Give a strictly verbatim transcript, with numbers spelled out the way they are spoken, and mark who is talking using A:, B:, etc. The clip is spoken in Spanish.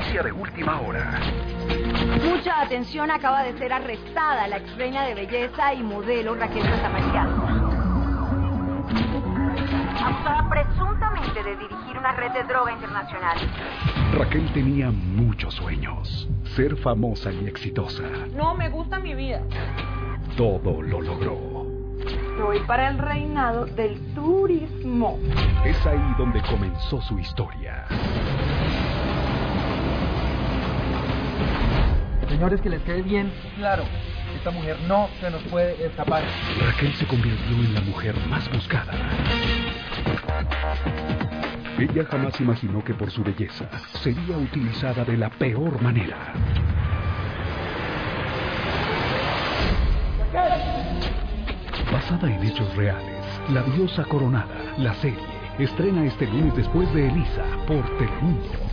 A: noticia de última hora.
B: Mucha atención, acaba de ser arrestada la ex reina de belleza y modelo Raquel Santamaría. Acusada presuntamente de dirigir una red de droga internacional.
A: Raquel tenía muchos sueños. Ser famosa y exitosa.
C: No me gusta mi vida.
A: Todo lo logró.
C: Voy para el reinado del turismo.
A: Es ahí donde comenzó su historia.
D: Señores, que les quede bien claro, esta mujer no se nos puede escapar.
A: Raquel se convirtió en la mujer más buscada. Ella jamás imaginó que por su belleza sería utilizada de la peor manera. Basada en hechos reales, La diosa coronada, la serie, estrena este lunes después de Elisa por Telemundo.